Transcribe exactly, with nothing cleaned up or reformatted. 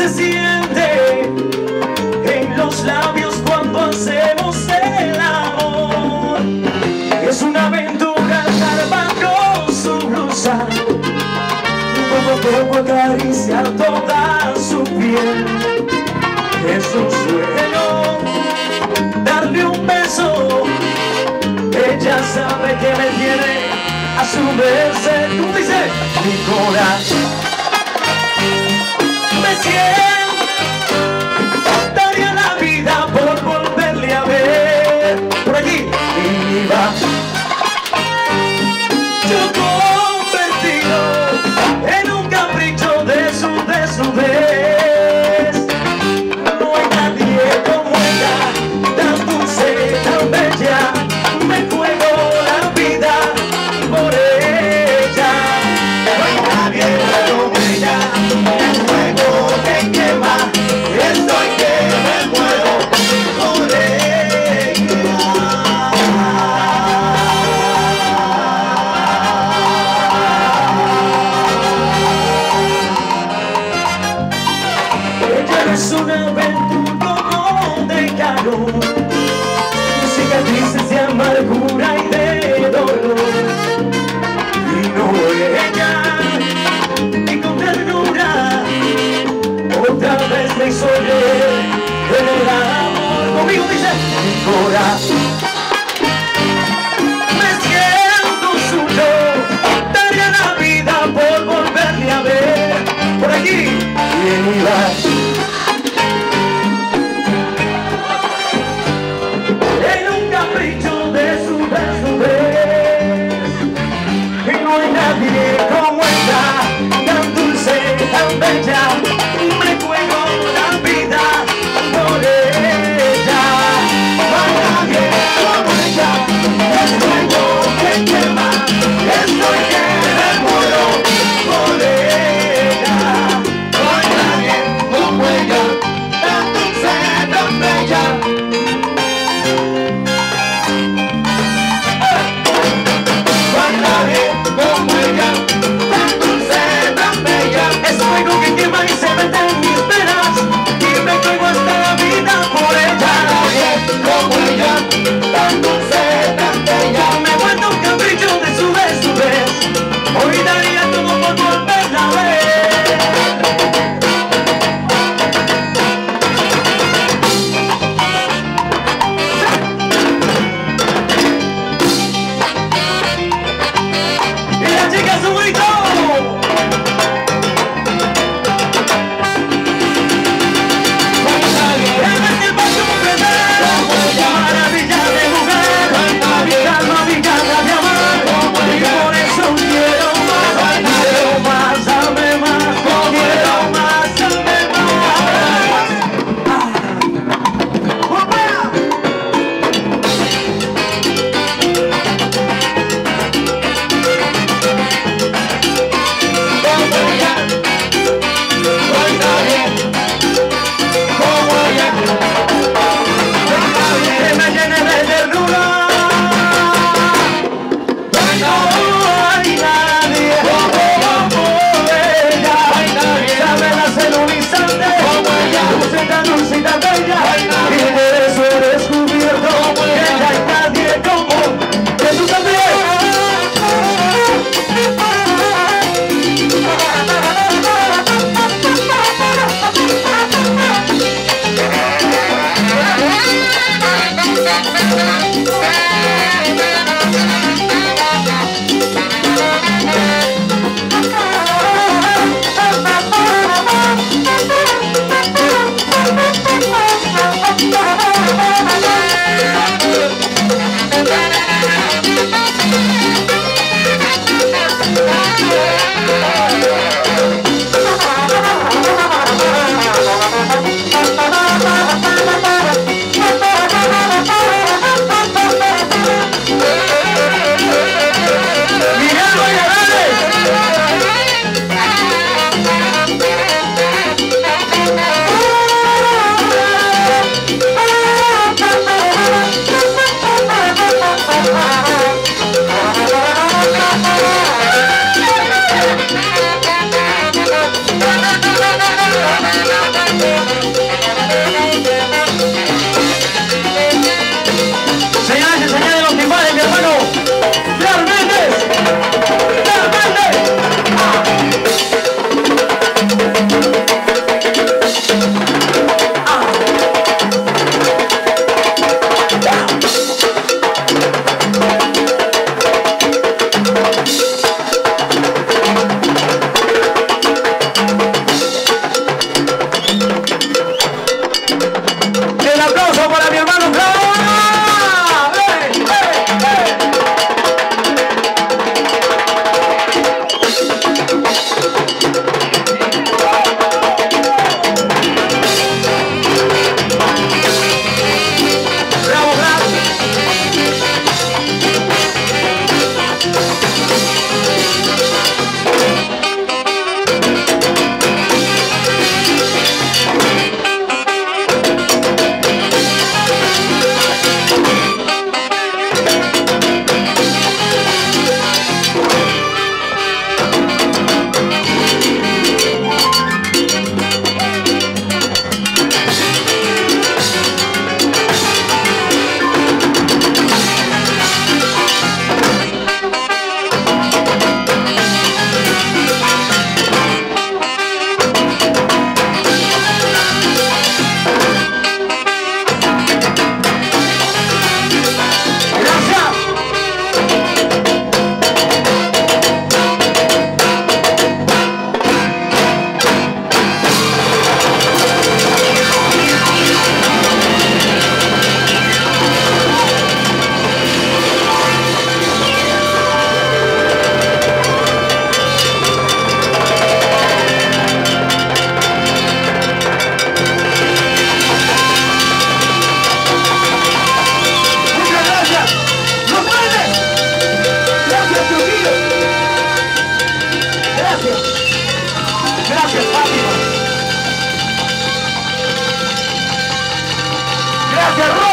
se siente en los labios cuando hacemos el amor. Es una aventura andar bajo su blusa, poco a poco acariciar toda su piel. Es un sueño darle un beso, ella sabe que me tiene a su merced. Tú dices, mi corazón me siento, daría la vida por volverle a ver. Por allí iba yo convertido en un capricho de su desnudez. No hay nadie como ella, tan dulce, tan bella. Me juego la vida por ella. No hay nadie como ella, el fuego que quema. Estoy que me muero por ella. Ella es una aventura como de calor, cicatrices de amargura y de dolor. Y no ella, ni con ternura, otra vez me hizo leer en el amor. Conmigo dice, mi corazón me siento suyo, daría la vida por volverle a ver. Por aquí, ¿quién iba? En un capricho de su desnudez. Y no hay nadie como ella, tan dulce, tan bella. Me juego la vida por ella. No hay nadie Señoras y señores, los timbales, mi hermano Fran Méndez. Fran Méndez. El aplauso para mi hermano Fran. Gracias, Fátima. Gracias,